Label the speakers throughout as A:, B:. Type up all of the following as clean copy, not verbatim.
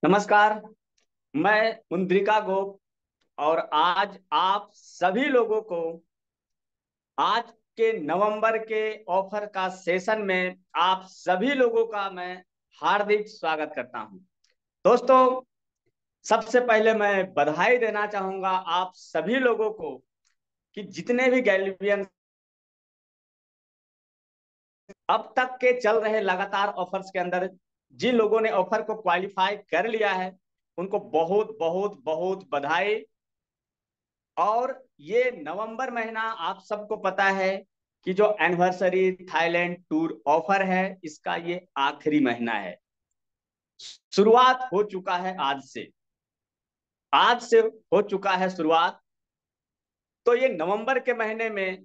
A: नमस्कार। मैं मुंद्रिका गोप और आज आप सभी लोगों को आज के नवंबर के ऑफर का सेशन में आप सभी लोगों का मैं हार्दिक स्वागत करता हूं। दोस्तों, सबसे पहले मैं बधाई देना चाहूंगा आप सभी लोगों को कि जितने भी गैल्वियन अब तक के चल रहे लगातार ऑफर्स के अंदर जिन लोगों ने ऑफर को क्वालिफाई कर लिया है उनको बहुत बहुत बहुत बधाई। और ये नवंबर महीना आप सबको पता है कि जो एनिवर्सरी थाईलैंड टूर ऑफर है इसका ये आखिरी महीना है। शुरुआत हो चुका है आज से हो चुका है शुरुआत। तो ये नवंबर के महीने में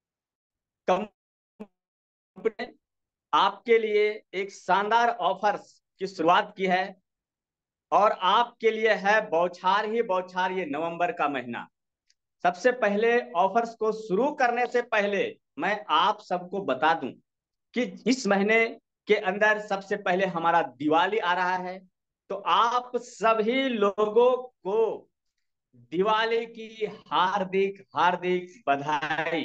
A: कंपनी ने आपके लिए एक शानदार ऑफर्स की शुरुआत की है और आपके लिए है बौछार ही बौछार ये नवंबर का महीना। सबसे पहले ऑफर्स को शुरू करने से पहले मैं आप सबको बता दूं कि इस महीने के अंदर सबसे पहले हमारा दिवाली आ रहा है। तो आप सभी लोगों को दिवाली की हार्दिक हार्दिक बधाई।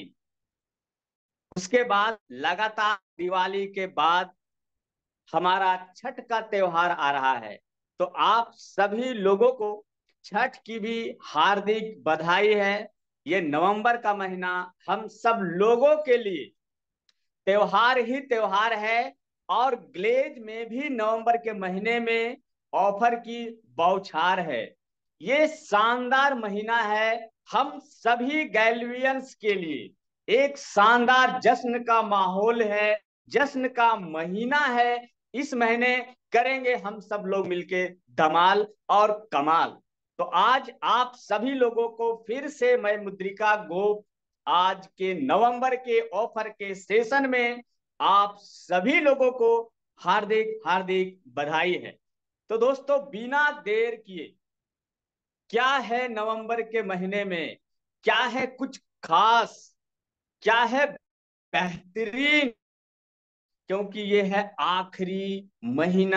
A: उसके बाद लगातार दिवाली के बाद हमारा छठ का त्योहार आ रहा है। तो आप सभी लोगों को छठ की भी हार्दिक बधाई है। ये नवंबर का महीना हम सब लोगों के लिए त्योहार ही त्योहार है। और ग्लेज में भी नवंबर के महीने में ऑफर की बौछार है। ये शानदार महीना है हम सभी गैल्वियंस के लिए। एक शानदार जश्न का माहौल है, जश्न का महीना है। इस महीने करेंगे हम सब लोग मिलके धमाल और कमाल। तो आज आप सभी लोगों को फिर से मैं मुद्रिका गोप आज के नवंबर के ऑफर के सेशन में आप सभी लोगों को हार्दिक हार्दिक बधाई है। तो दोस्तों, बिना देर किए क्या है नवंबर के महीने में, क्या है कुछ खास, क्या है बेहतरीन, क्योंकि ये है आखिरी महीना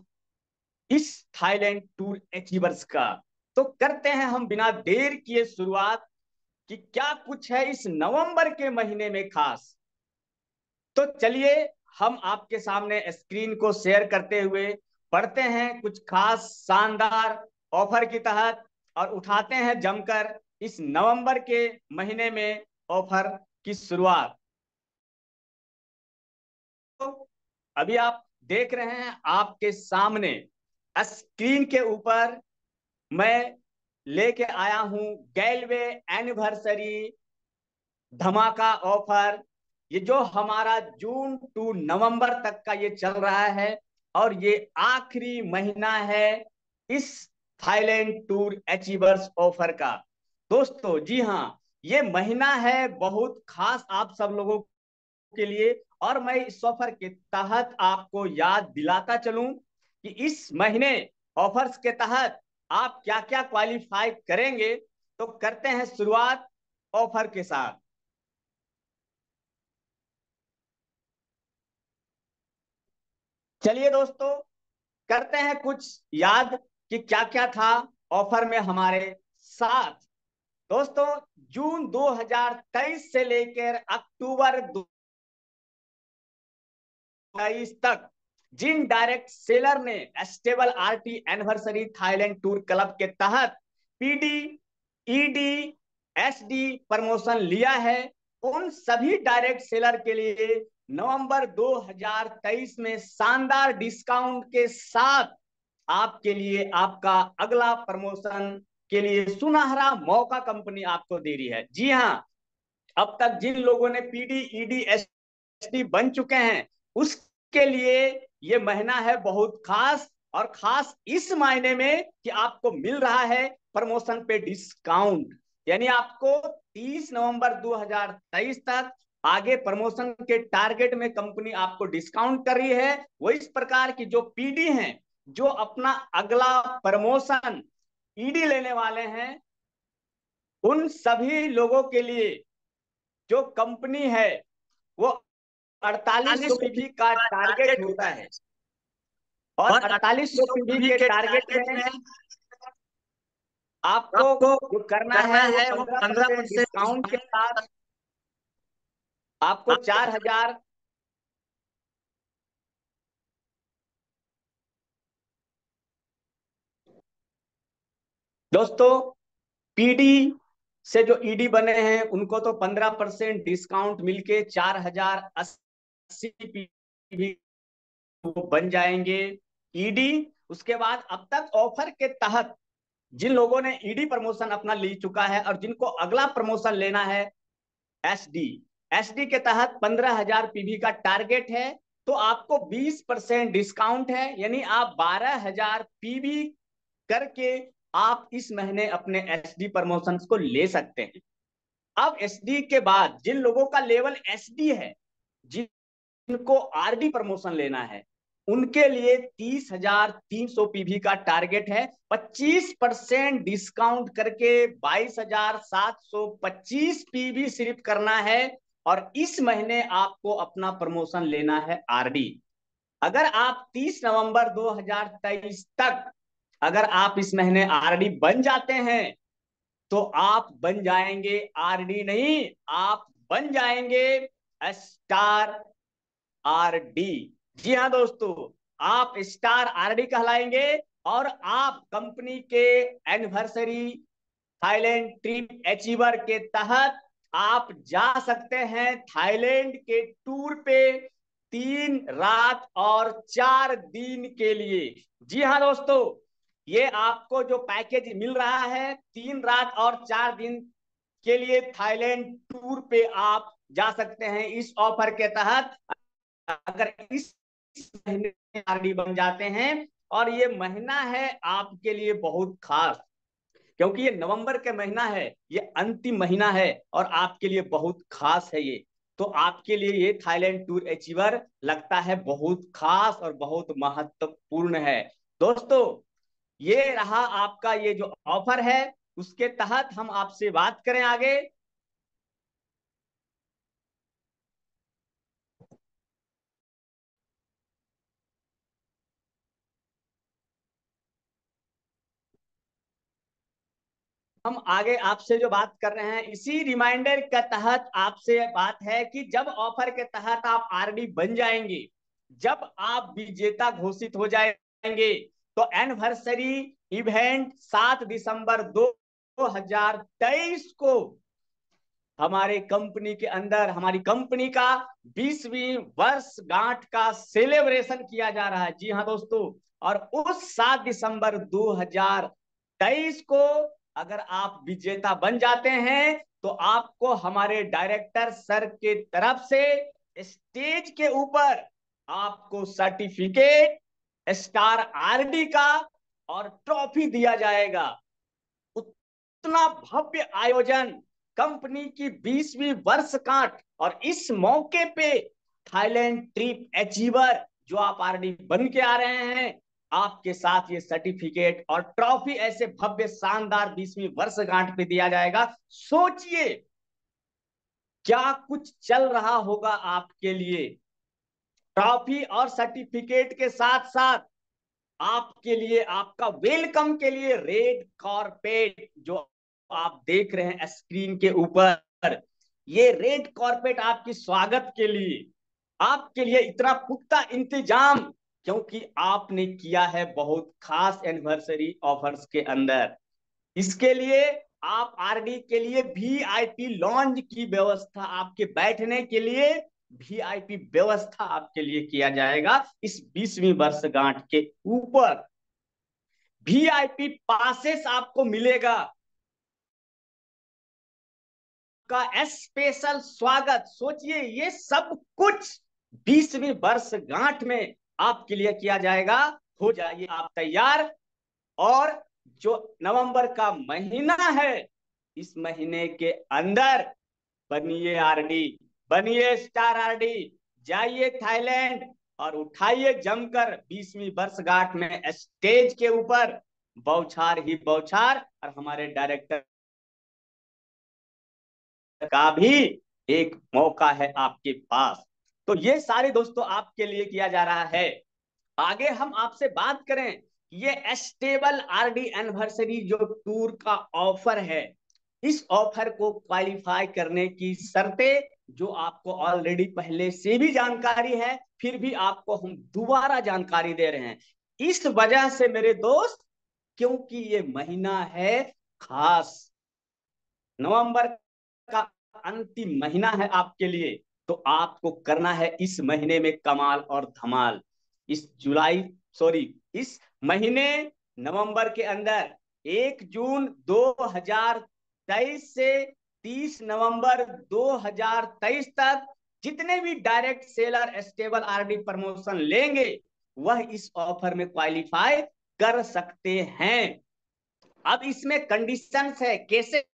A: इस थाईलैंड टूर अचीवर्स का। तो करते हैं हम बिना देर किए शुरुआत कि क्या कुछ है इस नवंबर के महीने में खास। तो चलिए हम आपके सामने स्क्रीन को शेयर करते हुए पढ़ते हैं कुछ खास शानदार ऑफर के तहत और उठाते हैं जमकर इस नवंबर के महीने में ऑफर की शुरुआत। तो अभी आप देख रहे हैं आपके सामने स्क्रीन के ऊपर मैं लेके आया हूं गैलवे एनिवर्सरी धमाका ऑफर। ये जो हमारा जून टू नवंबर तक का ये चल रहा है और ये आखिरी महीना है इस थाईलैंड टूर अचीवर्स ऑफर का। दोस्तों जी हाँ, ये महीना है बहुत खास आप सब लोगों के लिए। और मैं इस ऑफर के तहत आपको याद दिलाता चलूं कि इस महीने ऑफर्स के तहत आप क्या क्या क्वालिफाई करेंगे। तो करते हैं शुरुआत ऑफर के साथ। चलिए दोस्तों, करते हैं कुछ याद कि क्या क्या था ऑफर में हमारे साथ। दोस्तों, जून 2023 से लेकर अक्टूबर 2023 तक जिन डायरेक्ट सेलर ने stable RT anniversary Thailand tour club के तहत पीडी, ईडी, एसडी प्रमोशन लिया है उन सभी डायरेक्ट सेलर के लिए नवंबर 2023 में शानदार डिस्काउंट के साथ आपके लिए आपका अगला प्रमोशन के लिए सुनहरा मौका कंपनी आपको दे रही है। जी हाँ, अब तक जिन लोगों ने पीडी, ईडी, एसटी बन चुके हैं उसके लिए ये महीना है बहुत खास। और खास इस मायने में कि आपको मिल रहा है प्रमोशन पे डिस्काउंट। यानी आपको 30 नवंबर 2023 तक आगे प्रमोशन के टारगेट में कंपनी आपको डिस्काउंट कर रही है। वो इस प्रकार की जो पीडी हैं, जो अपना अगला प्रमोशन ईडी लेने वाले हैं, उन सभी लोगों के लिए जो कंपनी है वो 4800 पीवी का टारगेट होता है। और
B: और
A: 4800 पीवी
B: 48
A: के
B: के
A: टारगेट
B: टारगेट
A: में
B: में
A: आपको
B: आपको
A: जो करना
B: करना
A: है वो
B: है वो
A: 15%
B: 15%
A: डिस्काउंट के साथ
B: डिस्काउंट।
A: आपको
B: आपको
A: 4000। दोस्तों, पीडी से जो ईडी बने हैं उनको तो 15% डिस्काउंट मिलके 4080 पीवी वो बन जाएंगे ईडी। उसके बाद अब तक ऑफर के तहत जिन लोगों ने ईडी प्रमोशन अपना ले चुका है और जिनको अगला प्रमोशन लेना है एसडी, एसडी के तहत 15,000 पीवी का टारगेट है, तो आपको 20% डिस्काउंट है, यानी आप 12,000 पीवी करके आप इस महीने अपने एसडी प्रमोशन को ले सकते हैं। अब एसडी के बाद जिन लोगों का लेवल एसडी है, जिनको आरडी प्रमोशन लेना है, उनके लिए 30,300 पीवी का टारगेट है। 25% डिस्काउंट करके 22,725 पीवी सिर्फ करना है, और इस महीने आपको अपना प्रमोशन लेना है आरडी। अगर आप 30 नवंबर 2023 तक अगर आप इस महीने आरडी बन जाते हैं, तो आप बन जाएंगे आरडी नहीं, आप बन जाएंगे स्टार आरडी। जी हाँ दोस्तों, आप स्टार आरडी कहलाएंगे, और आप कंपनी के एनिवर्सरी थाईलैंड ट्रिप अचीवर के तहत आप जा सकते हैं थाईलैंड के टूर पे 3 रात और 4 दिन के लिए। जी हाँ दोस्तों, ये आपको जो पैकेज मिल रहा है 3 रात और 4 दिन के लिए थाईलैंड टूर पे आप जा सकते हैं इस ऑफर के तहत, अगर इस महीने आरडी बन जाते हैं। और ये महीना है आपके लिए बहुत खास, क्योंकि ये नवंबर के महीना है, ये अंतिम महीना है और आपके लिए बहुत खास है ये। तो आपके लिए ये थाईलैंड टूर अचीवर लगता है बहुत खास और बहुत महत्वपूर्ण है। दोस्तों, ये रहा आपका ये जो ऑफर है, उसके तहत हम आपसे बात करें आगे। हम आगे आपसे जो बात कर रहे हैं इसी रिमाइंडर के तहत आपसे बात है कि जब ऑफर के तहत आप आरडी बन जाएंगे, जब आप विजेता घोषित हो जाएंगे, तो एनिवर्सरी इवेंट 7 दिसंबर 2023 को हमारे कंपनी के अंदर हमारी कंपनी का 20वीं वर्षगांठ का सेलिब्रेशन किया जा रहा है। जी हाँ दोस्तों, और उस 7 दिसंबर 2023 को अगर आप विजेता बन जाते हैं, तो आपको हमारे डायरेक्टर सर के तरफ से स्टेज के ऊपर आपको सर्टिफिकेट, स्टार आरडी का और ट्रॉफी दिया जाएगा। उतना भव्य आयोजन, कंपनी की 20वीं वर्षगांठ, और इस मौके पे थाईलैंड ट्रिप अचीवर जो आप आरडी बन के आ रहे हैं, आपके साथ ये सर्टिफिकेट और ट्रॉफी ऐसे भव्य शानदार 20वीं वर्षगांठ पे दिया जाएगा। सोचिए क्या कुछ चल रहा होगा आपके लिए। ट्रॉफी और सर्टिफिकेट के साथ साथ आपके लिए, आपका वेलकम के लिए रेड कॉर्पेट जो आप देख रहे हैं स्क्रीन के ऊपर, ये रेड कॉर्पेट आपकी स्वागत के लिए, आपके लिए इतना पुख्ता इंतजाम, क्योंकि आपने किया है बहुत खास एनिवर्सरी ऑफर्स के अंदर। इसके लिए आप आरडी के लिए वीआईपी लॉन्ज की व्यवस्था, आपके बैठने के लिए वीआईपी व्यवस्था आपके लिए किया जाएगा इस 20वीं वर्षगांठ के ऊपर। वीआईपी पासेस आपको मिलेगा का स्पेशल स्वागत। सोचिए ये सब कुछ 20वीं वर्षगांठ में आपके लिए किया जाएगा। हो जाइए आप तैयार, और जो नवंबर का महीना है, इस महीने के अंदर बनिए आरडी, बनिए स्टार आरडी, जाइए थाईलैंड और उठाइए जमकर 20वीं वर्षगांठ में स्टेज के ऊपर बौछार ही बौछार, और हमारे डायरेक्टर का भी एक मौका है आपके पास। तो ये सारे दोस्तों आपके लिए किया जा रहा है। आगे हम आपसे बात करें, ये स्टेबल आरडी एनिवर्सरी जो टूर का ऑफर है, इस ऑफर को क्वालिफाई करने की शर्तें जो आपको ऑलरेडी पहले से भी जानकारी है, फिर भी आपको हम दोबारा जानकारी दे रहे हैं। इस वजह से मेरे दोस्त, क्योंकि ये महीना है खास, नवंबर का अंतिम महीना है आपके लिए, तो आपको करना है इस महीने में कमाल और धमाल। इस जुलाई, सॉरी, इस महीने नवंबर के अंदर 1 जून 2023 से 30 नवंबर 2023 तक जितने भी direct seller stable RD promotion लेंगे वह इस ऑफर में क्वालिफाई कर सकते हैं। अब इसमें कंडीशंस है, कैसे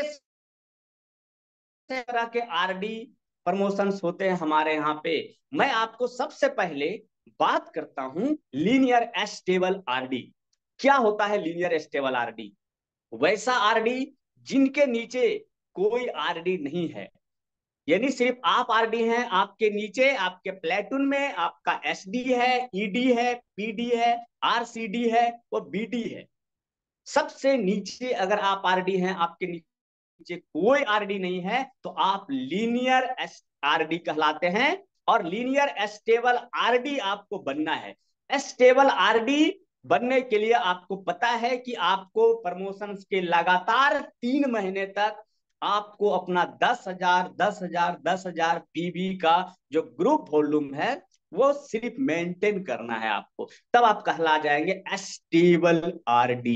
A: तरह के आरडी प्रमोशंस होते हैं हमारे यहाँ पे। मैं आपको सबसे पहले बात करता हूं लीनियर स्टेबल आरडी। क्या होता है लीनियर स्टेबल आरडी? वैसा आरडी जिनके नीचे कोई आरडी नहीं है, यानी सिर्फ आप आरडी हैं, आपके नीचे आपके प्लेटून में आपका एसडी है, ईडी है, पीडी है, आरसीडी है, वो बीडी है। सबसे नीचे अगर आप आरडी हैं, आपके नीचे कोई आरडी नहीं है, तो आप लीनियर आरडी कहलाते हैं। और लीनियर स्टेबल आरडी आपको बनना है। स्टेबल आरडी बनने के लिए आपको पता है कि आपको प्रमोशन के लगातार 3 महीने तक आपको अपना 10,000 10,000 10,000 पीबी का जो ग्रुप वॉल्यूम है वो सिर्फ मेंटेन करना है आपको, तब आप कहला जाएंगे स्टेबल आरडी।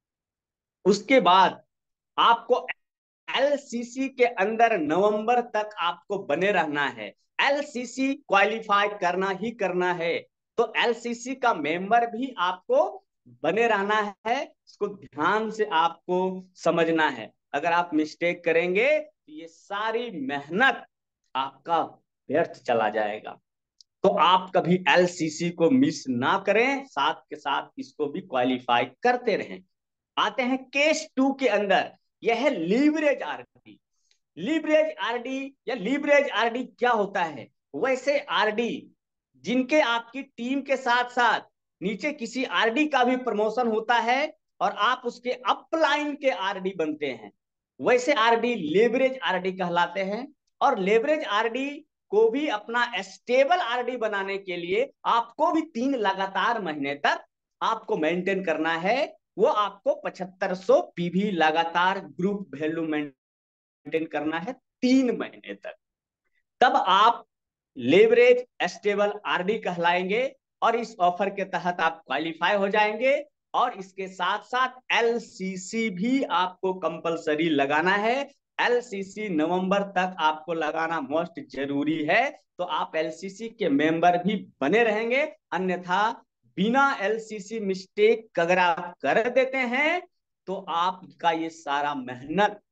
A: उसके बाद आपको एलसीसी के अंदर नवंबर तक आपको बने रहना है। एलसीसी क्वालिफाई करना ही करना है, तो एलसीसी का मेंबर भी आपको बने रहना है। इसको ध्यान से आपको समझना है। अगर आप मिस्टेक करेंगे तो ये सारी मेहनत आपका व्यर्थ चला जाएगा। तो आप कभी एलसीसी को मिस ना करें, साथ के साथ इसको भी क्वालिफाई करते रहें। आते हैं केस 2 के अंदर, यह है लीवरेज आरडी। लीवरेज आरडी या लीवरेज आरडी क्या होता है? वैसे आरडी जिनके आपकी टीम के साथ साथ नीचे किसी आरडी का भी प्रमोशन होता है और आप उसके अपलाइन के आरडी बनते हैं, वैसे आरडी लेवरेज आरडी कहलाते हैं। और लेवरेज आरडी को भी अपना स्टेबल आरडी बनाने के लिए आपको भी 3 लगातार महीने तक आपको मेंटेन करना है। वो आपको 7500 पीवी लगातार ग्रुप वैल्यू मेंटेन करना है 3 महीने तक, तब आप लेवरेज स्टेबल आरडी कहलाएंगे और इस ऑफर के तहत आप क्वालिफाई हो जाएंगे। और इसके साथ साथ एलसीसी भी आपको कंपलसरी लगाना है। एलसीसी नवंबर तक आपको लगाना मोस्ट जरूरी है, तो आप एलसीसी के मेंबर भी बने रहेंगे। अन्यथा बिना एलसीसी मिस्टेक अगर आप कर देते हैं तो आपका ये सारा मेहनत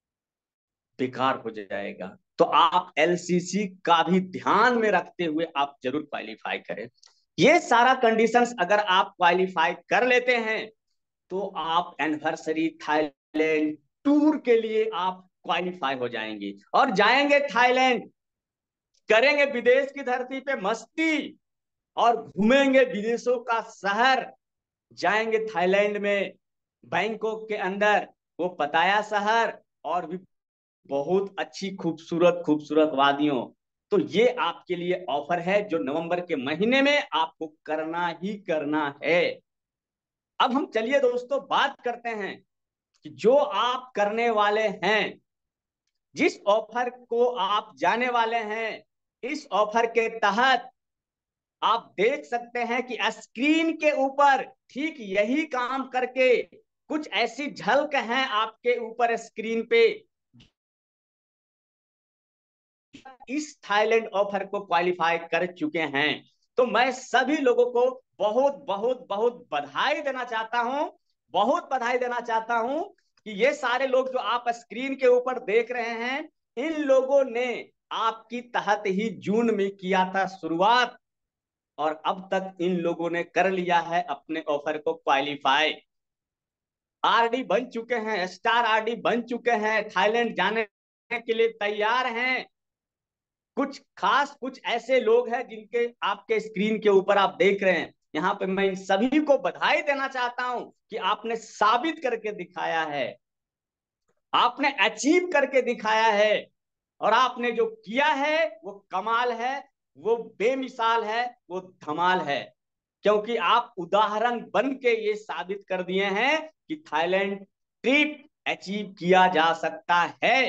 A: बेकार हो जाएगा। तो आप एलसीसी का भी ध्यान में रखते हुए आप जरूर क्वालिफाई करें। ये सारा कंडीशंस अगर आप क्वालिफाई कर लेते हैं तो आप एनिवर्सरी थाईलैंड टूर के लिए आप क्वालिफाई हो जाएंगे और जाएंगे थाईलैंड, करेंगे विदेश की धरती पे मस्ती और घूमेंगे विदेशों का शहर। जाएंगे थाईलैंड में, बैंकॉक के अंदर वो पताया शहर और भी बहुत अच्छी खूबसूरत खूबसूरत वादियों। तो ये आपके लिए ऑफर है जो नवंबर के महीने में आपको करना ही करना है। अब हम चलिए दोस्तों बात करते हैं कि जो आप करने वाले हैं, जिस ऑफर को आप जाने वाले हैं, इस ऑफर के तहत आप देख सकते हैं कि स्क्रीन के ऊपर ठीक यही काम करके कुछ ऐसी झलक हैं आपके ऊपर स्क्रीन पे, इस थाईलैंड ऑफर को क्वालिफाई कर चुके हैं। तो मैं सभी लोगों को बहुत बहुत बहुत बधाई देना चाहता हूं, बहुत बधाई देना चाहता हूं कि ये सारे लोग जो आप स्क्रीन के ऊपर देख रहे हैं, इन लोगों ने आपकी तहत ही जून में किया था शुरुआत और अब तक इन लोगों ने कर लिया है अपने ऑफर को क्वालिफाई। आरडी बन चुके हैं, स्टार आरडी बन चुके हैं, थाईलैंड जाने के लिए तैयार हैं। कुछ खास कुछ ऐसे लोग हैं जिनके आपके स्क्रीन के ऊपर आप देख रहे हैं, यहाँ पे मैं इन सभी को बधाई देना चाहता हूं कि आपने साबित करके दिखाया है, आपने अचीव करके दिखाया है, और आपने जो किया है वो कमाल है, वो बेमिसाल है, वो धमाल है। क्योंकि आप उदाहरण बन के ये साबित कर दिए हैं कि थाईलैंड ट्रिप अचीव किया जा सकता है।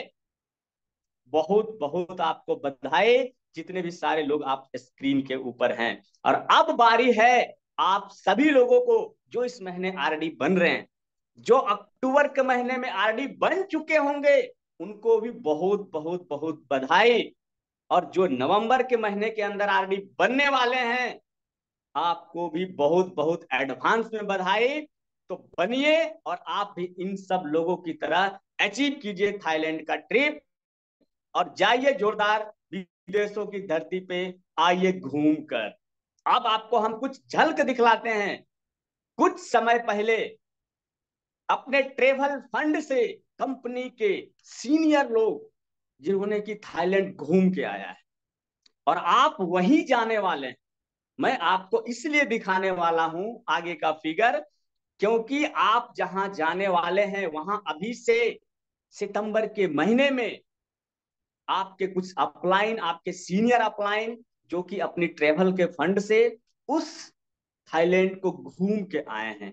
A: बहुत बहुत आपको बधाई, जितने भी सारे लोग आप स्क्रीन के ऊपर हैं। और अब बारी है आप सभी लोगों को जो इस महीने आरडी बन रहे हैं, जो अक्टूबर के महीने में आरडी बन चुके होंगे, उनको भी बहुत बहुत बहुत बधाई। और जो नवंबर के महीने के अंदर आरडी बनने वाले हैं, आपको भी बहुत बहुत एडवांस में बधाई। तो बनिए और आप भी इन सब लोगों की तरह अचीव कीजिए थाईलैंड का ट्रिप, और जाइए जोरदार विदेशों की धरती पे, आइए घूम कर। अब आपको हम कुछ झलक दिखलाते हैं। कुछ समय पहले अपने ट्रेवल फंड से कंपनी के सीनियर लोग, जिन्होंने की थाईलैंड घूम के आया है, और आप वहीं जाने वाले हैं। मैं आपको इसलिए दिखाने वाला हूं आगे का फिगर, क्योंकि आप जहां जाने वाले हैं वहां अभी से सितंबर के महीने में आपके कुछ अपलाइन, आपके सीनियर अपलाइन, जो कि अपनी ट्रेवल के फंड से उस थाईलैंड को घूम के आए हैं।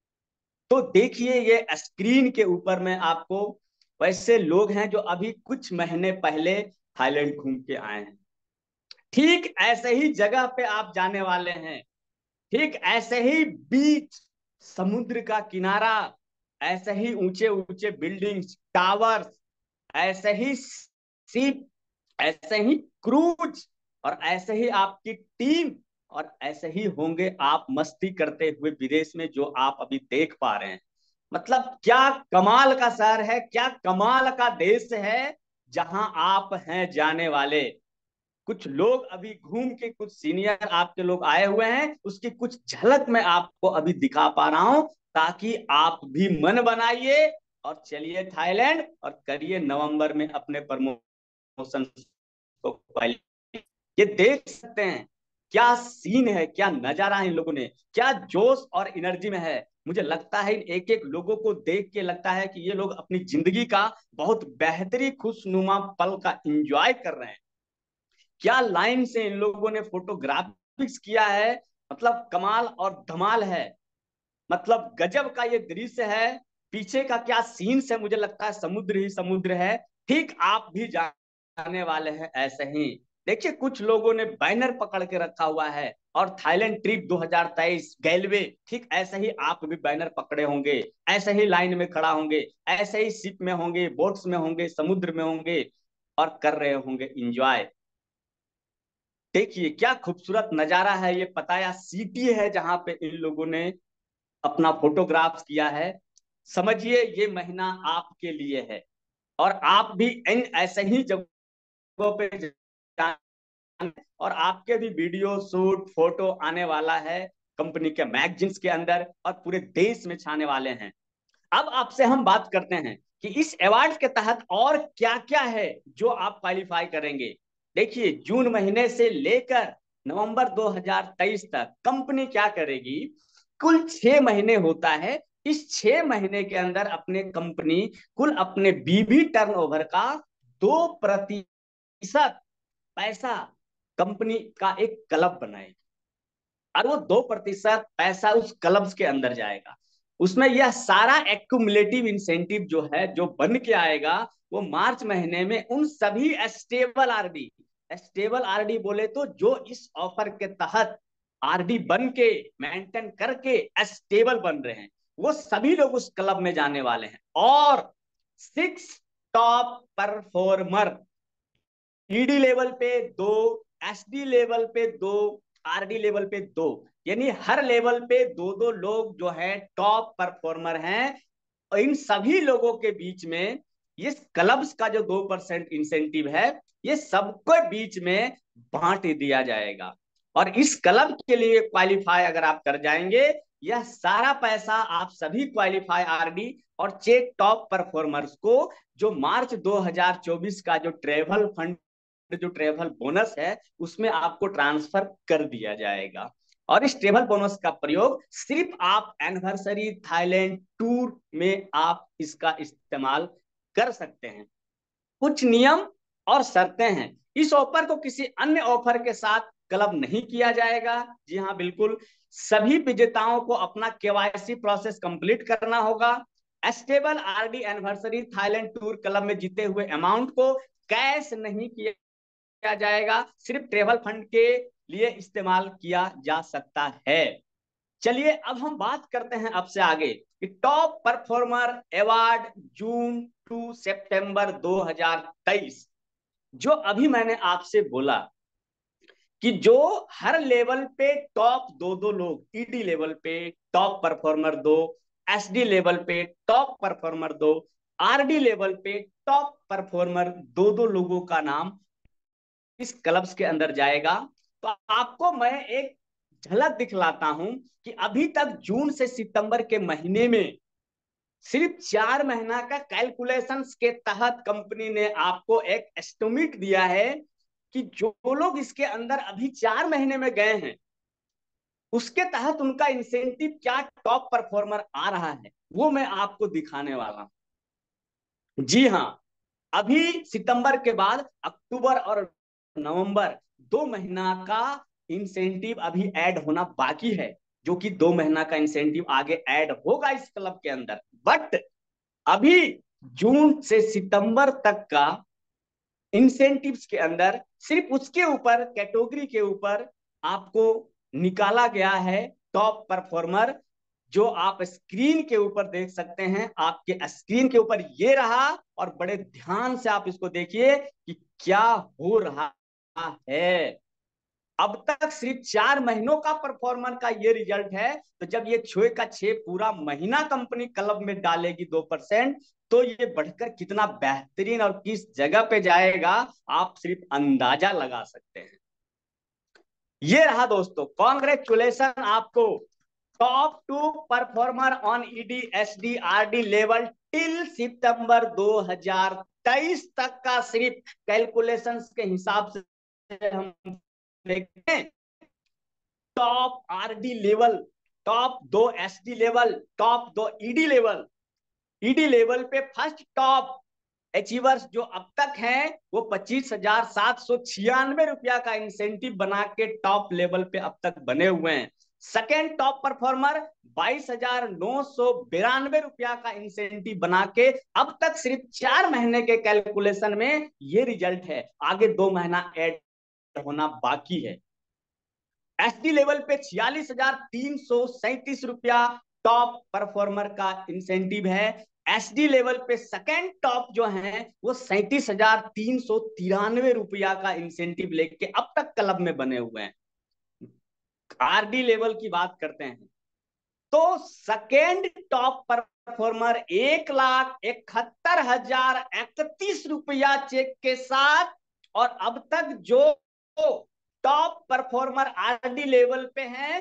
A: तो देखिए ये स्क्रीन के ऊपर में आपको वैसे लोग हैं जो अभी कुछ महीने पहले थाईलैंड घूम के आए हैं। ठीक ऐसे ही जगह पे आप जाने वाले हैं, ठीक ऐसे ही बीच, समुद्र का किनारा, ऐसे ही ऊंचे ऊंचे बिल्डिंग्स, टावर्स, ऐसे ही शिप, ऐसे ही क्रूज, और ऐसे ही आपकी टीम, और ऐसे ही होंगे आप मस्ती करते हुए विदेश में, जो आप अभी देख पा रहे हैं। मतलब क्या कमाल का शहर है, क्या कमाल का देश है जहां आप हैं जाने वाले। कुछ लोग अभी घूम के, कुछ सीनियर आपके लोग आए हुए हैं, उसकी कुछ झलक मैं आपको अभी दिखा पा रहा हूं, ताकि आप भी मन बनाइए और चलिए थाईलैंड और करिए नवंबर में अपने प्रमोशन को। ये देख सकते हैं क्या सीन है, क्या नजारा है इन लोगों ने, क्या जोश और एनर्जी में है। मुझे लगता है इन एक एक लोगों को देख के लगता है कि ये लोग अपनी जिंदगी का बहुत बेहतरीन खुशनुमा पल का एंजॉय कर रहे हैं। क्या लाइन से इन लोगों ने फोटोग्राफिक्स किया है, मतलब कमाल और धमाल है। मतलब गजब का ये दृश्य है। पीछे का क्या सीन्स है, मुझे लगता है समुद्र ही समुद्र है। ठीक आप भी जाने वाले हैं ऐसे ही। देखिए कुछ लोगों ने बैनर पकड़ के रखा हुआ है, और थाईलैंड ट्रिप 2023 गैलवे, ठीक ऐसे ही आप भी बैनर पकड़े होंगे, ऐसे ही लाइन में खड़ा होंगे, ऐसे ही शिप में होंगे, बोट्स में होंगे, समुद्र में होंगे, और कर रहे होंगे इंजॉय। देखिए क्या खूबसूरत नजारा है। ये पताया सिटी है जहां पे इन लोगों ने अपना फोटोग्राफ्स किया है। समझिए ये महीना आपके लिए है, और आप भी इन ऐसे ही जगहों पे और आपके भी वीडियो शूट फोटो आने वाला है कंपनी के मैगजीन्स के अंदर, और पूरे देश में छाने वाले हैं। अब आपसे हम बात करते हैं कि इस अवार्ड के तहत और क्या क्या है जो आप क्वालिफाई करेंगे। देखिए जून महीने से लेकर नवंबर 2023 तक कंपनी क्या करेगी, कुल 6 महीने होता है। इस 6 महीने के अंदर अपने कंपनी कुल अपने बीबी टर्नओवर का 2% पैसा कंपनी का एक क्लब बनाएगी, और वो 2% पैसा उस क्लब्स के अंदर जाएगा। उसमें यह सारा एक्यूमुलेटिव इंसेंटिव जो है, जो बन के आएगा, वो मार्च महीने में उन सभी स्टेबल आरडी बोले तो जो इस ऑफर के तहत आरडी बन के मेंटेन करके स्टेबल बन रहे हैं, वो सभी लोग उस क्लब में जाने वाले हैं। और 6 टॉप परफॉर्मर, ईडी लेवल पे 2, एसडी लेवल पे 2, आरडी लेवल पे 2, यानी हर लेवल पे 2 2 लोग जो है टॉप परफॉर्मर हैं। और इन सभी लोगों के बीच में ये क्लब्स का जो 2% इंसेंटिव है, ये सबके बीच में बांट दिया जाएगा। और इस क्लब के लिए क्वालिफाई अगर आप कर जाएंगे, यह सारा पैसा आप सभी क्वालिफाई आरडी और चेक टॉप परफॉर्मर्स को, जो मार्च 2024 का जो ट्रेवल फंड, जो ट्रेवल बोनस है, उसमें आपको ट्रांसफर कर दिया जाएगा। और इस ट्रेवल बोनस का प्रयोग सिर्फ आप एनिवर्सरी थाईलैंड टूर में आप इसका इस्तेमाल कर सकते हैं। कुछ नियम और शर्तें हैं। इस ऑफर को किसी अन्य ऑफर के साथ क्लब नहीं किया जाएगा। जी हाँ, बिल्कुल सभी विजेताओं को अपना केवाईसी प्रोसेस कंप्लीट करना होगा। Stable RD anniversary Thailand tour club में जीते हुए अमाउंट को कैश नहीं किया जाएगा, सिर्फ ट्रेवल फंड के लिए इस्तेमाल किया जा सकता है। चलिए अब हम बात करते हैं अब से आगे कि top performer award June to सितंबर 2023। जो अभी मैंने आपसे बोला कि जो हर लेवल पे टॉप दो दो लोग, ईडी लेवल पे टॉप परफॉर्मर दो, एसडी लेवल पे टॉप परफॉर्मर दो, आरडी लेवल पे टॉप परफॉर्मर दो दो लोगों का नाम इस क्लब्स के अंदर जाएगा। तो आपको मैं एक झलक दिखलाता हूं कि अभी तक जून से सितंबर के महीने में सिर्फ 4 महीना का कैलकुलेशंस के तहत कंपनी ने आपको एक एस्टिमेट दिया है कि जो लोग इसके अंदर अभी 4 महीने में गए हैं उसके तहत उनका इंसेंटिव क्या टॉप परफॉर्मर आ रहा है, वो मैं आपको दिखाने वाला हूं। जी हाँ, अभी सितंबर के बाद अक्टूबर और नवंबर 2 महीना का इंसेंटिव अभी ऐड होना बाकी है, जो कि 2 महीना का इंसेंटिव आगे ऐड होगा इस क्लब के अंदर। बट अभी जून से सितंबर तक का इंसेंटिव्स के अंदर सिर्फ उसके ऊपर कैटेगरी के ऊपर आपको निकाला गया है टॉप परफॉर्मर, जो आप स्क्रीन के ऊपर देख सकते हैं। आपके स्क्रीन के ऊपर ये रहा और बड़े ध्यान से आप इसको देखिए कि क्या हो रहा है। अब तक सिर्फ 4 महीनों का परफॉर्मर का ये रिजल्ट है। तो जब ये 6 का 6 पूरा महीना कंपनी क्लब में डालेगी 2%, तो ये बढ़कर कितना बेहतरीन और किस जगह पे जाएगा आप सिर्फ अंदाजा लगा सकते हैं। ये रहा दोस्तों, कॉन्ग्रेचुलेशन आपको, top 2 performer on ED SD RD level till सितंबर 2023 तक का सिर्फ कैलकुलेशंस के हिसाब से हम देखें। Top RD level, top 2 SD level, top 2 ED level. ED level पे फर्स्ट टॉप अचीवर्स जो अब तक हैं वो 25,796 रुपया का इंसेंटिव बना के टॉप लेवल पे अब तक बने हुए हैं। सेकेंड टॉप परफॉर्मर 22,992 रुपया का इंसेंटिव बना के अब तक सिर्फ 4 महीने के कैलकुलेशन में ये रिजल्ट है। आगे 2 महीना ऐड होना बाकी है। एसडी लेवल पे 46,337 रुपया टॉप परफॉर्मर का इंसेंटिव है। एसडी लेवल पे सेकेंड टॉप जो है वो 37,393 रुपया का इंसेंटिव लेके अब तक क्लब में बने हुए हैं। आरडी लेवल की बात करते हैं तो सेकेंड टॉप परफॉर्मर 1,71,031 रुपया चेक के साथ, और अब तक जो टॉप परफॉर्मर आरडी लेवल पे है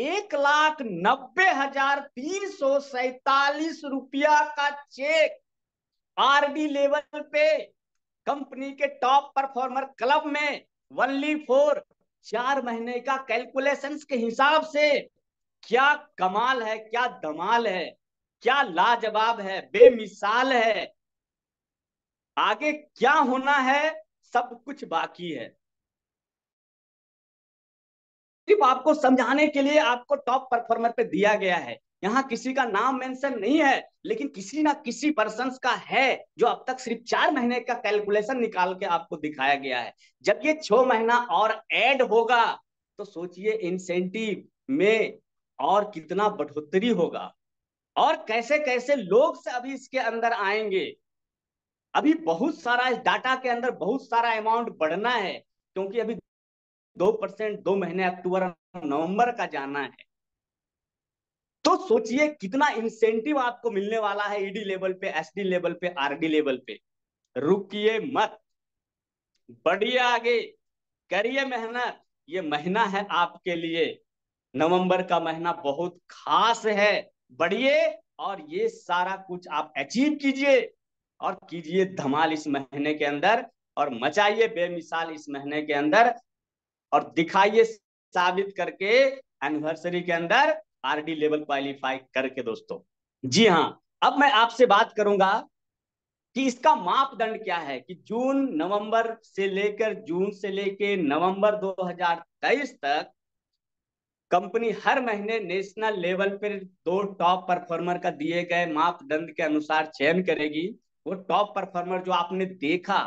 A: 1,90,347 रुपया का चेक आरडी लेवल पे कंपनी के टॉप परफॉर्मर क्लब में ओनली फॉर 4 महीने का कैलकुलेशंस के हिसाब से। क्या कमाल है, क्या धमाल है, क्या लाजवाब है, बेमिसाल है। आगे क्या होना है सब कुछ बाकी है। सिर्फ आपको समझाने के लिए आपको टॉप परफॉर्मर पे दिया गया है। यहाँ किसी का नाम मेंशन नहीं है, लेकिन किसी ना किसी पर्सन का है जो अब तक सिर्फ 4 महीने का कैलकुलेशन निकाल के आपको दिखाया गया है। जब ये 6 महीना और ऐड होगा तो सोचिए इंसेंटिव में और कितना बढ़ोतरी होगा और कैसे कैसे लोग से अभी इसके अंदर आएंगे। अभी बहुत सारा इस डाटा के अंदर बहुत सारा अमाउंट बढ़ना है, क्योंकि अभी 2% 2 महीने अक्टूबर नवंबर का जाना है। तो सोचिए कितना इंसेंटिव आपको मिलने वाला है ईडी लेवल पे, एसडी लेवल पे, आरडी लेवल पे। रुकिए मत, बढ़िए आगे, करिए मेहनत। ये महीना है आपके लिए, नवंबर का महीना बहुत खास है। बढ़िए और ये सारा कुछ आप अचीव कीजिए और कीजिए धमाल इस महीने के अंदर और मचाइए बेमिसाल इस महीने के अंदर और दिखाइए साबित करके एनिवर्सरी के अंदर आरडी लेवल क्वालिफाई करके दोस्तों। जी हाँ, अब मैं आपसे बात करूंगा कि इसका मापदंड क्या है कि जून से लेकर नवंबर 2023 तक कंपनी हर महीने नेशनल लेवल पर 2 टॉप परफॉर्मर का दिए गए मापदंड के अनुसार चयन करेगी। वो टॉप परफॉर्मर जो आपने देखा,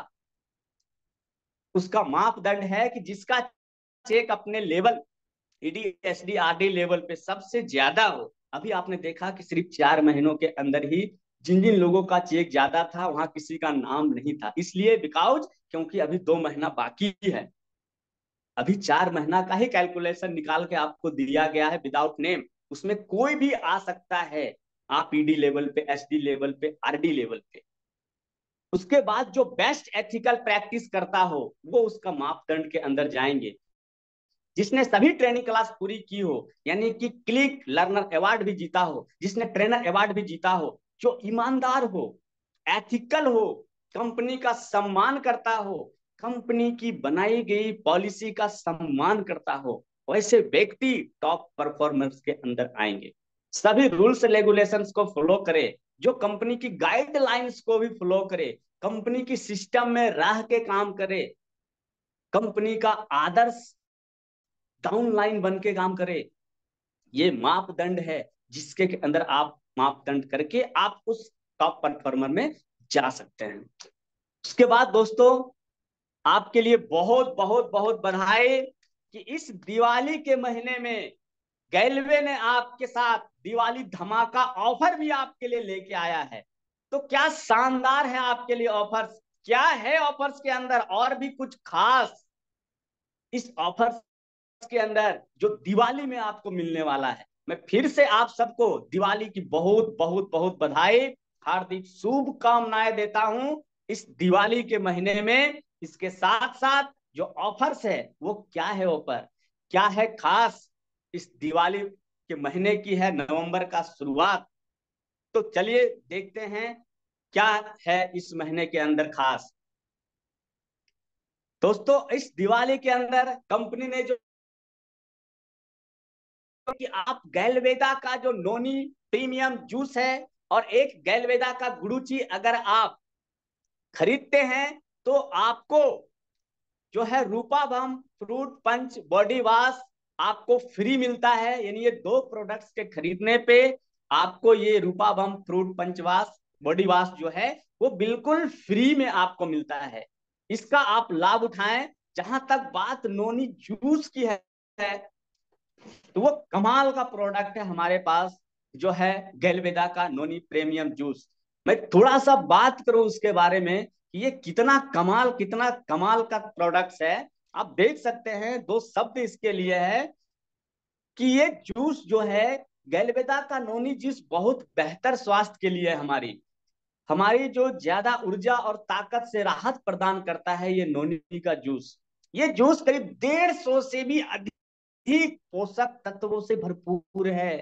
A: उसका मापदंड है कि जिसका चेक अपने level ED SD RD level पे सबसे ज्यादा हो। अभी आपने देखा कि सिर्फ 4 महीनों के अंदर ही जिन जिन लोगों का चेक ज्यादा था वहां किसी का नाम नहीं था, इसलिए बिकॉज क्योंकि अभी 2 महीना बाकी है। अभी 4 महीना का ही कैलकुलेशन निकाल के आपको दिया गया है विदाउट नेम, उसमें कोई भी आ सकता है। आप ईडी लेवल पे, एसडी लेवल पे, आरडी लेवल पे। उसके बाद जो बेस्ट एथिकल प्रैक्टिस करता हो वो उसका मापदंड के अंदर जाएंगे। जिसने सभी ट्रेनिंग क्लास पूरी की हो, यानी कि क्लिक लर्नर अवार्ड भी जीता हो, जिसने ट्रेनर अवार्ड भी जीता हो, जो ईमानदार हो, एथिकल हो, कंपनी का सम्मान करता हो, कंपनी की बनाई गई पॉलिसी का सम्मान करता हो, वैसे व्यक्ति टॉप परफॉर्मेंस के अंदर आएंगे। सभी रूल्स रेगुलेशंस को फॉलो करे, जो कंपनी की गाइडलाइंस को भी फॉलो करे, कंपनी की सिस्टम में रह के काम करे, कंपनी का आदर्श डाउनलाइन बन के काम करे। ये मापदंड है जिसके अंदर आप मापदंड करके आप उस टॉप परफॉर्मर में जा सकते हैं। उसके बाद दोस्तों, आपके लिए बहुत बहुत बहुत बधाई कि इस दिवाली के महीने में गैलवे ने आपके साथ दिवाली धमाका ऑफर भी आपके लिए लेके आया है। तो क्या शानदार है आपके लिए ऑफर्स। क्या है ऑफर्स के अंदर और भी कुछ खास इस ऑफर के अंदर जो दिवाली में आपको मिलने वाला है। मैं फिर से आप सबको दिवाली की बहुत बहुत बहुत बधाई, हार्दिक शुभकामनाएं देता हूं इस दिवाली के महीने में। इसके साथ साथ जो ऑफर्स है वो क्या है, ऑफर क्या है खास इस दिवाली के महीने की है, नवंबर का शुरुआत। तो चलिए देखते हैं क्या है इस महीने के अंदर खास। दोस्तों, इस दिवाली के अंदर कंपनी ने जो कि आप गैलवेदा का जो नोनी प्रीमियम जूस है और एक गैलवेदा का गुड़ूची अगर आप खरीदते हैं तो आपको जो है रूपाभम फ्रूट पंच बॉडी वॉश आपको फ्री मिलता है। यानी ये 2 प्रोडक्ट्स के खरीदने पे आपको ये रूपाभम fruit punch wash body wash जो है वो बिल्कुल फ्री में आपको मिलता है। इसका आप लाभ उठाएं। जहां तक बात नोनी जूस की है तो वो कमाल का प्रोडक्ट है हमारे पास, जो है गैलवेदा का नोनी प्रीमियम जूस। मैं थोड़ा सा बात करूं उसके बारे में कि ये कितना कमाल का प्रोडक्ट है। आप देख सकते हैं 2 शब्द इसके लिए है कि ये जूस जो है गैलवेदा का नोनी जूस बहुत बेहतर स्वास्थ्य के लिए है। हमारी हमारी जो ज्यादा ऊर्जा और ताकत से राहत प्रदान करता है ये नोनी का जूस। ये जूस करीब 150 से भी अधिक पोषक तत्वों से भरपूर है।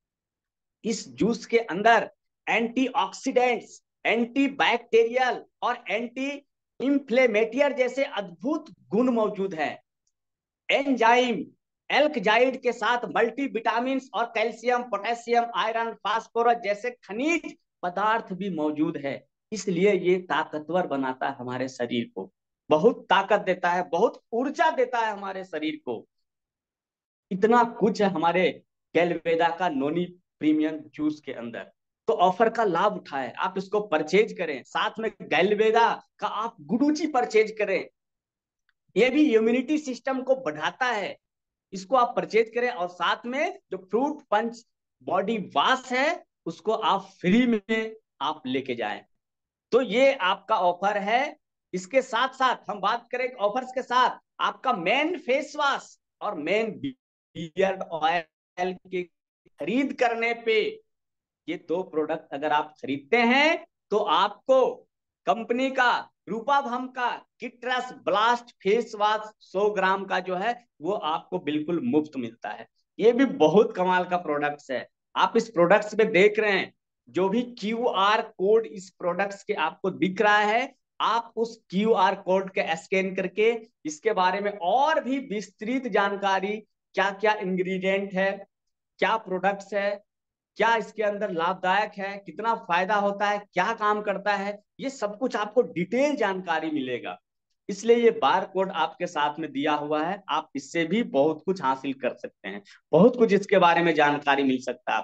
A: इस जूस के अंदर एंटीऑक्सीडेंट्स, एंटीबैक्टीरियल और एंटी इंफ्लेमेटियर जैसे अद्भुत गुण मौजूद है। एंजाइम एल्कजाइड के साथ मल्टी विटामिन और कैल्शियम, पोटेशियम, आयरन, फास्फोरस जैसे खनिज पदार्थ भी मौजूद है। इसलिए ये ताकतवर बनाता है हमारे शरीर को, बहुत ताकत देता है, बहुत ऊर्जा देता है हमारे शरीर को। इतना कुछ है हमारे गैलवेदा का नोनी प्रीमियम जूस के अंदर। तो ऑफर का लाभ उठाएं, आप इसको परचेज करें, साथ में गैलवेदा का आप गुडूची परचेज करें। ये भी इम्यूनिटी सिस्टम को बढ़ाता है। इसको आप परचेज करें और साथ में जो फ्रूट पंच बॉडी वॉश है उसको आप फ्री में आप लेके जाएं। तो ये आपका ऑफर है। इसके साथ साथ हम बात करें ऑफर्स के साथ, आपका मेन फेस वॉश और मेन बियर्ड ऑयल की खरीद करने पे ये 2 प्रोडक्ट अगर आप खरीदते हैं तो आपको कंपनी का रूपाभम का citrus blast face wash 100 gram का जो है वो आपको बिल्कुल मुफ्त मिलता है। ये भी बहुत कमाल का प्रोडक्ट्स है। आप इस प्रोडक्ट्स में देख रहे हैं जो भी QR कोड इस प्रोडक्ट्स के आपको दिख रहा है, आप उस QR कोड के स्कैन करके इसके बारे में और भी विस्तृत जानकारी क्या क्या इंग्रेडिएंट है, क्या प्रोडक्ट्स है, क्या इसके अंदर लाभदायक है, कितना फायदा होता है, क्या काम करता है, ये सब कुछ आपको डिटेल जानकारी मिलेगा। इसलिए ये बार कोड आपके साथ में दिया हुआ है, आप इससे भी बहुत कुछ हासिल कर सकते हैं, बहुत कुछ इसके बारे में जानकारी मिल सकता है।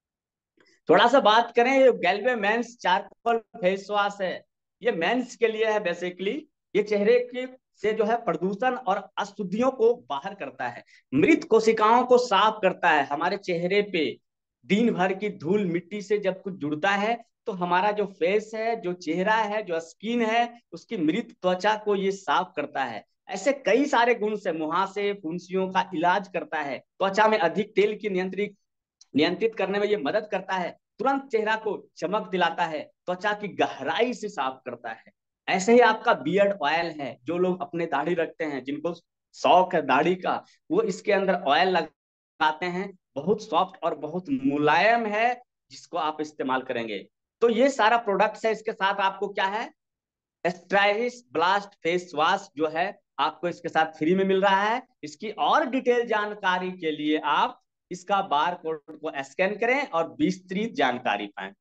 A: थोड़ा सा बात करें, ये Galway men's charcoal face wash है, ये मेंस के लिए है बेसिकली। ये चेहरे की से जो है प्रदूषण और अशुद्धियों को बाहर करता है, मृत कोशिकाओं को साफ करता है। हमारे चेहरे पे दिन भर की धूल मिट्टी से जब कुछ जुड़ता है तो हमारा जो फेस है, जो चेहरा है, जो स्किन है, उसकी मृत त्वचा को ये साफ करता है। ऐसे कई सारे गुण से मुहासे फुंसियों का इलाज करता है, त्वचा में अधिक तेल की नियंत्रित नियंत्रित करने में ये मदद करता है, तुरंत चेहरा को चमक दिलाता है, त्वचा की गहराई से साफ करता है। ऐसे ही आपका बियर्ड ऑयल है, जो लोग अपने दाढ़ी रखते हैं, जिनको शौक है दाढ़ी का, वो इसके अंदर ऑयल लगाते हैं। बहुत सॉफ्ट और बहुत मुलायम है, जिसको आप इस्तेमाल करेंगे। तो ये सारा प्रोडक्ट्स है। इसके साथ आपको क्या है, स्टाइलिश ब्लास्ट फेस वॉश जो है आपको इसके साथ फ्री में मिल रहा है। इसकी और डिटेल जानकारी के लिए आप इसका बार कोड को स्कैन करें और विस्तृत जानकारी पाएं।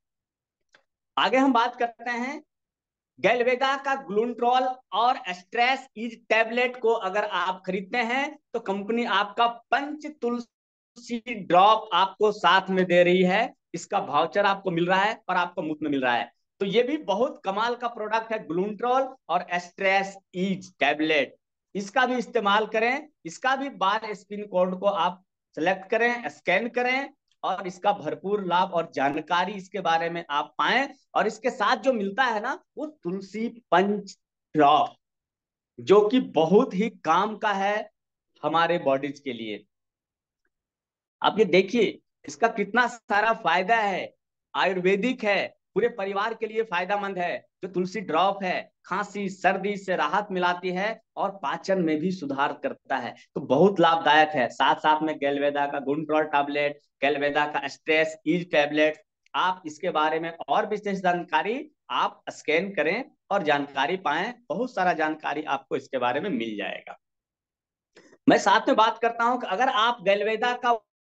A: आगे हम बात करते हैं, गैल्वेगा का ग्लूट्रॉल और स्ट्रेस इज टैबलेट को अगर आप खरीदते हैं तो कंपनी आपका पंच तुलसी ड्रॉप आपको साथ में दे रही है। इसका वाउचर आपको मिल रहा है और आपको मुफ्त में मिल रहा है। तो ये भी बहुत कमाल का प्रोडक्ट है, ग्लूट्रॉल और स्ट्रेस इज टैबलेट। इसका भी इस्तेमाल करें, इसका भी बार स्पिन कोड को आप सेलेक्ट करें, स्कैन करें और इसका भरपूर लाभ और जानकारी इसके बारे में आप पाएं। और इसके साथ जो मिलता है ना, वो तुलसी पंच ड्रॉप, जो कि बहुत ही काम का है हमारे बॉडीज के लिए। आप ये देखिए इसका कितना सारा फायदा है, आयुर्वेदिक है, पूरे परिवार के लिए फायदेमंद है। जो तुलसी ड्रॉप है, खांसी सर्दी से राहत मिलाती है और पाचन में भी सुधार करता है, तो बहुत लाभदायक है। साथ साथ में गैल्वेदा का गुंट्रॉल टैबलेट, गैल्वेदा का स्ट्रेस ईज टैबलेट, आप इसके बारे में और विशेष जानकारी आप स्कैन करें और जानकारी पाएं। बहुत सारा जानकारी आपको इसके बारे में मिल जाएगा। मैं साथ में बात करता हूं कि अगर आप गैल्वेदा का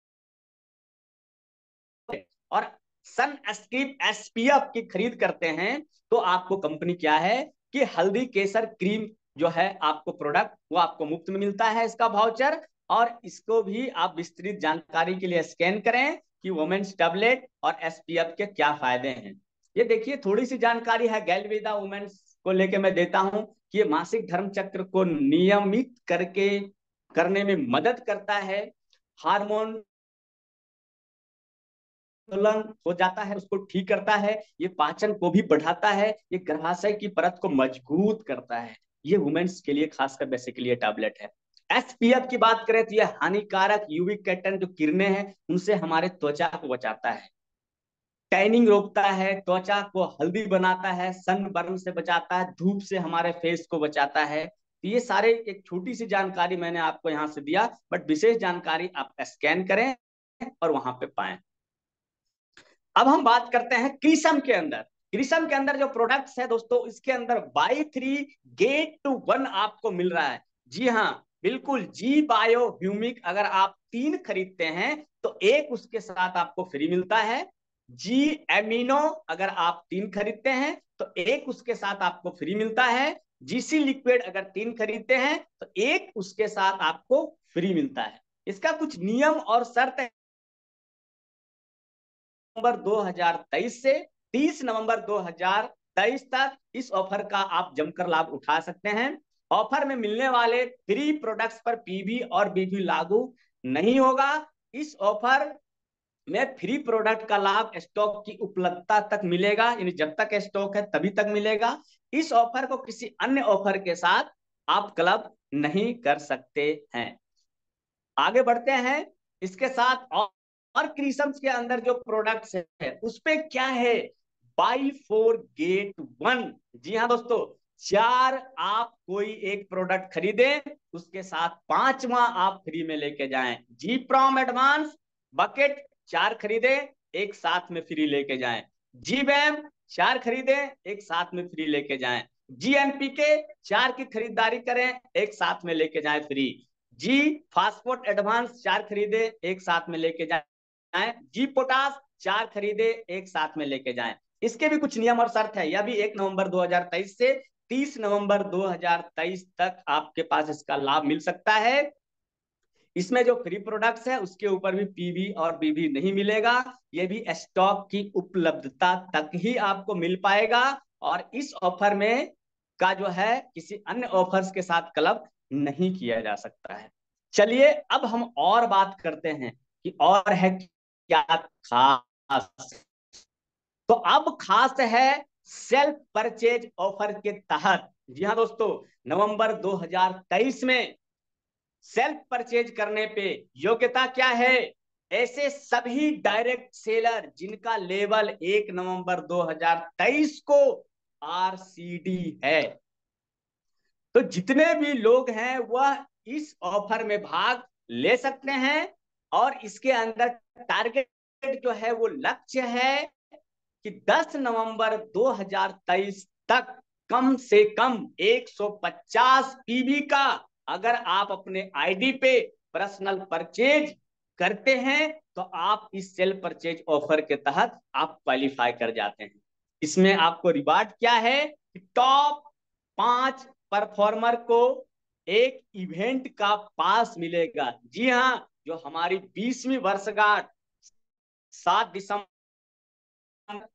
A: और सन स्क्रीप एसपीएफ की खरीद करते हैं तो आपको कंपनी क्या है कि हल्दी केसर क्रीम जो है आपको प्रोडक्ट, वो आपको मुफ्त में मिलता है, इसका वाउचर। और इसको भी आप विस्तृत जानकारी के लिए स्कैन करें कि वुमेन्स टैबलेट और एसपीएफ के क्या फायदे हैं। ये देखिए थोड़ी सी जानकारी है गैल्वेदा वुमेन्स को लेके मैं देता हूं कि ये मासिक धर्म चक्र को नियमित करके करने में मदद करता है, हार्मोन संतुलन हो जाता है उसको ठीक करता है, ये पाचन को भी बढ़ाता है, ये गर्भाशय की परत को मजबूत करता है। ये वुमेन्स के लिए खासकर बेसिकली ये टैबलेट है। एसपीएफ की बात करें तो ये हानिकारक यूवी कैटन जो किरणें हैं उनसे हमारे त्वचा को बचाता है, टैनिंग रोकता है, त्वचा को हल्दी बनाता है, सनबर्न से बचाता है, धूप से हमारे फेस को बचाता है। तो ये सारे एक छोटी सी जानकारी मैंने आपको यहाँ से दिया, बट विशेष जानकारी आप स्कैन करें और वहां पे पाएं। अब हम बात करते हैं क्रिसम के अंदर। क्रिसम के अंदर जो प्रोडक्ट्स है दोस्तों, इसके अंदर बाई 3 गेट 1 आपको मिल रहा है। जी हाँ, बिल्कुल, जी बायो ह्यूमिक अगर आप 3 खरीदते हैं तो एक उसके साथ आपको फ्री मिलता है। जी एमिनो अगर आप 3 खरीदते हैं तो एक उसके साथ आपको फ्री मिलता है। जीसी लिक्विड अगर 3 खरीदते हैं तो एक उसके साथ आपको फ्री मिलता है। इसका कुछ नियम और शर्त नवंबर 2023 से 30 नवंबर 2023 तक इस ऑफर का आप जमकर लाभ उठा सकते हैं। ऑफर में मिलने वाले फ्री प्रोडक्ट्स पर पीवी और बीवी लागू नहीं होगा। इस ऑफर में फ्री प्रोडक्ट का लाभ स्टॉक की उपलब्धता तक मिलेगा, यानी जब तक स्टॉक है तभी तक मिलेगा। इस ऑफर को किसी अन्य ऑफर के साथ आप क्लब नहीं कर सकते हैं। आगे बढ़ते हैं, इसके साथ और क्रिसम्स के अंदर जो प्रोडक्ट्स है उस पे क्या है, बाई 4 गेट 1। जी हाँ दोस्तों, 4 आप कोई एक प्रोडक्ट खरीदें उसके साथ 5वां आप फ्री में लेके जाएं। जी प्रॉम एडवांस बकेट 4 खरीदे एक साथ में फ्री लेके जाएं। जी बैम 4 खरीदे एक साथ में फ्री लेके जाएं। जी एनपीके 4 की खरीदारी करें एक साथ में लेके जाएं फ्री। जी फास्फोट एडवांस 4 खरीदे, एक साथ में लेके जाएं। जी पोटास 4 खरीदे, एक साथ में लेके जाएं। इसके भी कुछ नियम और शर्त है। यह भी 1 नवंबर 2023 से 30 नवंबर 2023 तक आपके पास इसका लाभ मिल सकता है। इसमें जो फ्री प्रोडक्ट्स है उसके ऊपर भी पीवी और बीवी नहीं मिलेगा। ये भी स्टॉक की उपलब्धता तक ही आपको मिल पाएगा, और इस ऑफर में का जो है किसी अन्य ऑफर्स के साथ क्लब नहीं किया जा सकता है। चलिए अब हम और बात करते हैं कि और है क्या खास। तो अब खास है सेल्फ परचेज ऑफर के तहत। जी हाँ दोस्तों, नवंबर 2023 में सेल्फ परचेज करने पे योग्यता क्या है? ऐसे सभी डायरेक्ट सेलर जिनका लेवल 1 नवंबर 2023 को आरसीडी है, तो जितने भी लोग हैं वह इस ऑफर में भाग ले सकते हैं। और इसके अंदर टारगेट जो है वो लक्ष्य है कि 10 नवंबर 2023 तक कम से कम 150 पीबी का अगर आप अपने आईडी पे पर्सनल परचेज करते हैं तो आप इस सेल परचेज ऑफर के तहत आप क्वालिफाई कर जाते हैं। इसमें आपको रिवार्ड क्या है कि टॉप 5 परफॉर्मर को एक इवेंट का पास मिलेगा। जी हाँ, जो हमारी 20वीं वर्षगांठ 7 दिसंबर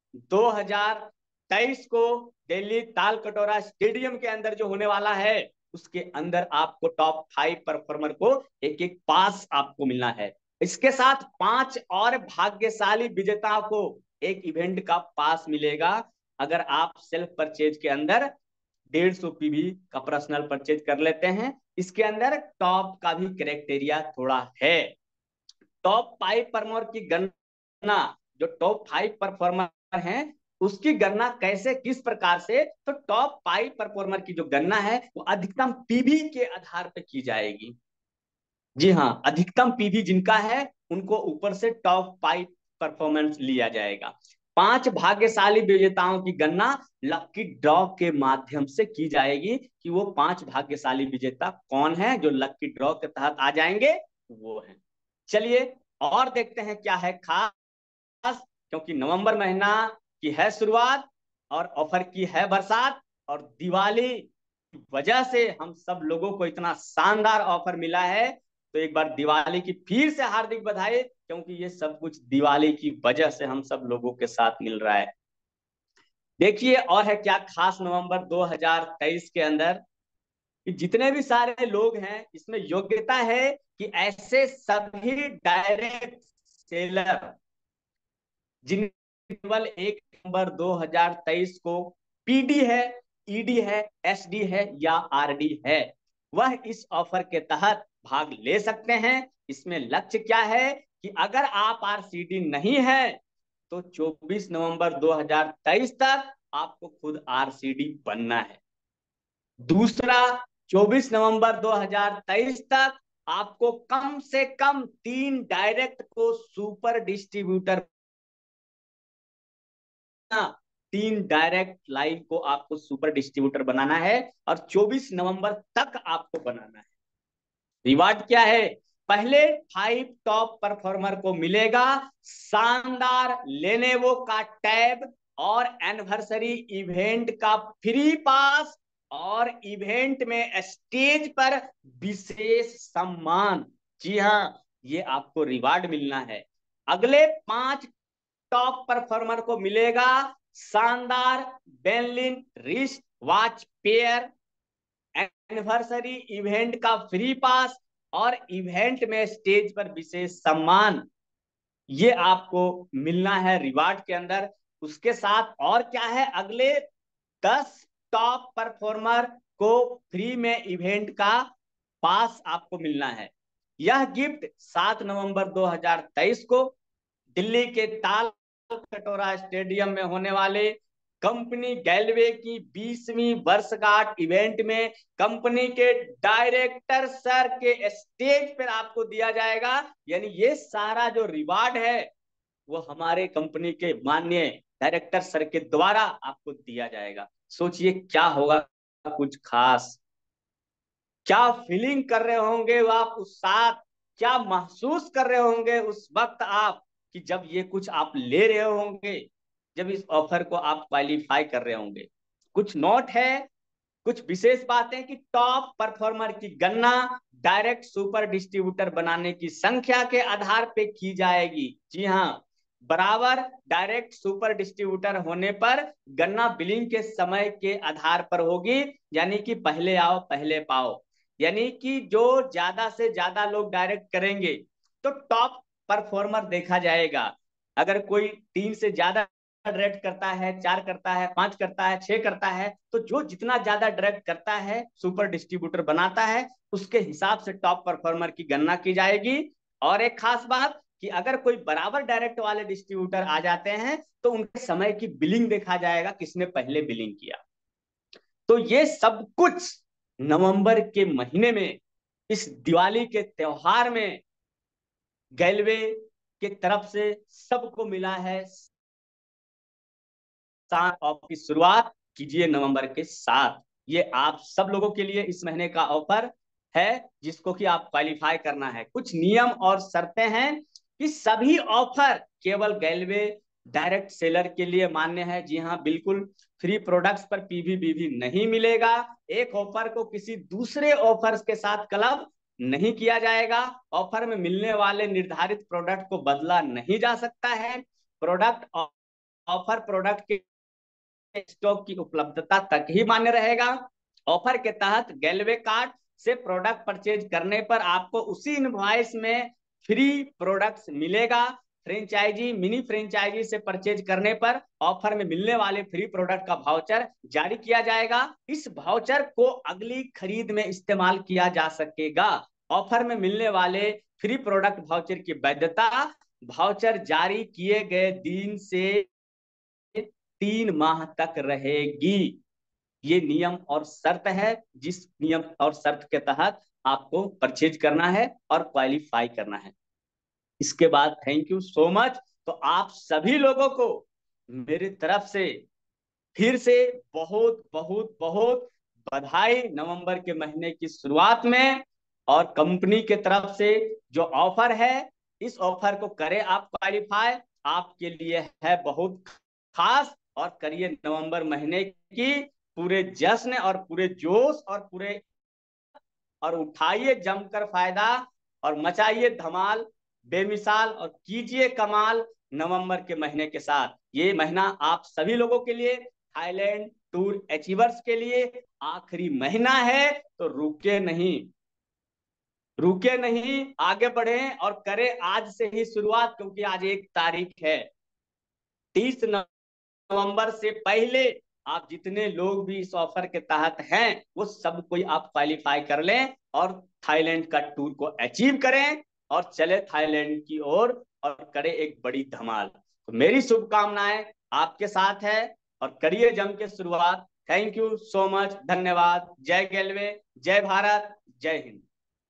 A: 2023 को दिल्ली ताल कटोरा स्टेडियम के अंदर जो होने वाला है, उसके अंदर आपको टॉप 5 परफॉर्मर को एक एक पास आपको मिलना है। इसके साथ 5 और भाग्यशाली विजेताओं को एक इवेंट का पास मिलेगा अगर आप सेल्फ परचेज के अंदर 150 पीवी का पर्सनल परचेज कर लेते हैं। इसके अंदर टॉप का भी क्राइटेरिया थोड़ा है। टॉप 5 परफॉर्मर की गणना, जो टॉप 5 परफॉर्मर हैं उसकी गणना कैसे किस प्रकार से, तो टॉप 5 परफॉर्मर की जो गणना है वो अधिकतम पीवी के आधार पर की जाएगी। जी हाँ, अधिकतम पीवी जिनका है उनको ऊपर से टॉप 5 परफॉर्मेंस लिया जाएगा। 5 भाग्यशाली विजेताओं की गणना लकी ड्रॉ के माध्यम से की जाएगी कि वो 5 भाग्यशाली विजेता कौन है जो लकी ड्रॉ के तहत आ जाएंगे, वो है। चलिए और देखते हैं क्या है खास, क्योंकि नवंबर महीना की है शुरुआत और ऑफर की है बरसात, और दिवाली की वजह से हम सब लोगों को इतना शानदार ऑफर मिला है। तो एक बार दिवाली की फिर से हार्दिक बधाई, क्योंकि ये सब कुछ दिवाली की वजह से हम सब लोगों के साथ मिल रहा है। देखिए और है क्या खास नवंबर 2023 के अंदर, कि जितने भी सारे लोग हैं इसमें योग्यता है कि ऐसे सभी डायरेक्ट सेलर जिन केवल 1 नवंबर 2023 को पीडी है, ईडी है, एसडी है या आरडी है, वह इस ऑफर के तहत भाग ले सकते हैं। इसमें लक्ष्य क्या है कि अगर आप आरसीडी नहीं है तो 24 नवंबर 2023 तक आपको खुद आरसीडी बनना है। दूसरा, 24 नवंबर 2023 तक आपको कम से कम 3 डायरेक्ट को सुपर डिस्ट्रीब्यूटर, 3 डायरेक्ट लाइन को आपको सुपर डिस्ट्रीब्यूटर बनाना है और 24 नवंबर तक आपको बनाना है। रिवार्ड क्या है? पहले 5 टॉप परफॉर्मर को मिलेगा शानदार लेनेवो का टैब और एनिवर्सरी इवेंट का फ्री पास, और इवेंट में स्टेज पर विशेष सम्मान। जी हाँ, ये आपको रिवार्ड मिलना है। अगले 5 टॉप परफॉर्मर को मिलेगा शानदार बेनलिन wrist watch pair, anniversary event का फ्री पास और इवेंट में स्टेज पर विशेष सम्मान। ये आपको मिलना है रिवार्ड के अंदर। उसके साथ और क्या है, अगले 10 टॉप परफॉर्मर को फ्री में इवेंट का पास आपको मिलना है। यह गिफ्ट 7 नवंबर 2023 को दिल्ली के ताल कटोरा स्टेडियम में होने वाले कंपनी गैलवे की 20वीं वर्षगांठ इवेंट में कंपनी के डायरेक्टर सर के स्टेज पर आपको दिया जाएगा। यानी ये सारा जो रिवार्ड है वो हमारे कंपनी के माननीय डायरेक्टर सर के द्वारा आपको दिया जाएगा। सोचिए क्या होगा कुछ खास। क्या फीलिंग कर रहे होंगे वो आप उस साथ, क्या महसूस कर रहे होंगे उस वक्त आप, कि जब ये कुछ आप ले रहे होंगे, जब इस ऑफर को आप क्वालिफाई कर रहे होंगे। कुछ नोट है, कुछ विशेष बातें कि टॉप परफॉर्मर की गणना डायरेक्ट सुपर डिस्ट्रीब्यूटर बनाने की संख्या के आधार पे की जाएगी। जी हाँ, बराबर डायरेक्ट सुपर डिस्ट्रीब्यूटर होने पर गणना बिलिंग के समय के आधार पर होगी, यानी कि पहले आओ पहले पाओ। यानी कि जो ज्यादा से ज्यादा लोग डायरेक्ट करेंगे तो टॉप परफॉर्मर देखा जाएगा। अगर कोई 3 से ज्यादा डायरेक्ट करता है, 4 करता है, 5 करता है, 6 करता है, तो जो जितना ज्यादा डायरेक्ट करता है सुपर डिस्ट्रीब्यूटर बनाता है, उसके हिसाब से टॉप परफॉर्मर की गणना की जाएगी। और एक खास बात कि अगर कोई बराबर डायरेक्ट वाले डिस्ट्रीब्यूटर आ जाते हैं तो उनके समय की बिलिंग देखा जाएगा, किसने पहले बिलिंग किया। तो ये सब कुछ नवंबर के महीने में, इस दिवाली के त्योहार में गैलवे के तरफ से सबको मिला है। ऑफ की शुरुआत कीजिए नवंबर के 7। ये आप सब लोगों के लिए इस महीने का ऑफर है, जिसको कि आप क्वालिफाई करना है। कुछ नियम और शर्तें हैं कि सभी ऑफर केवल गैलवे डायरेक्ट सेलर के लिए मान्य है। जी हाँ, बिल्कुल फ्री प्रोडक्ट्स पर पीवी नहीं मिलेगा। एक ऑफर को किसी दूसरे ऑफर्स के साथ क्लब नहीं किया जाएगा। ऑफर में मिलने वाले निर्धारित प्रोडक्ट को बदला नहीं जा सकता है। प्रोडक्ट ऑफर प्रोडक्ट के स्टॉक की उपलब्धता तक ही मान्य रहेगा। ऑफर के तहत गैलवे कार्ड से प्रोडक्ट परचेज करने पर आपको उसी इनवॉइस में फ्री प्रोडक्ट्स मिलेगा। फ्रेंचाइजी मिनी फ्रेंचाइजी से परचेज करने पर ऑफर में मिलने वाले फ्री प्रोडक्ट का वाउचर जारी किया जाएगा। इस वाउचर को अगली खरीद में इस्तेमाल किया जा सकेगा। ऑफर में मिलने वाले फ्री प्रोडक्ट वाउचर की वैधता वाउचर जारी किए गए दिन से 3 माह तक रहेगी। ये नियम और शर्त है, जिस नियम और शर्त के तहत आपको परचेज करना है और क्वालिफाई करना है। इसके बाद थैंक यू सो मच। तो आप सभी लोगों को मेरी तरफ से फिर से बहुत बहुत बहुत बधाई नवंबर के महीने की शुरुआत में। और कंपनी के तरफ से जो ऑफर है, इस ऑफर को करें आप क्वालिफाई, आपके लिए है बहुत खास। और करिए नवंबर महीने की पूरे जश्न और पूरे जोश और पूरे, और उठाइए जमकर फायदा और मचाइए धमाल बेमिसाल और कीजिए कमाल नवंबर के महीने के साथ। ये महीना आप सभी लोगों के लिए, थाईलैंड टूर अचीवर्स के लिए आखिरी महीना है। तो रुके नहीं, रुके नहीं, आगे बढ़े और करें आज से ही शुरुआत, क्योंकि आज 1 तारीख है। 30 नवंबर से पहले आप जितने लोग भी इस ऑफर के तहत हैं वो सब कोई आप क्वालिफाई कर लें और थाईलैंड का टूर को अचीव करें और चले थाईलैंड की ओर और करें एक बड़ी धमाल। तो मेरी शुभकामनाएं आपके साथ है और करिए जम के शुरुआत। थैंक यू सो मच, धन्यवाद। जय गैलवे, जय भारत, जय हिंद।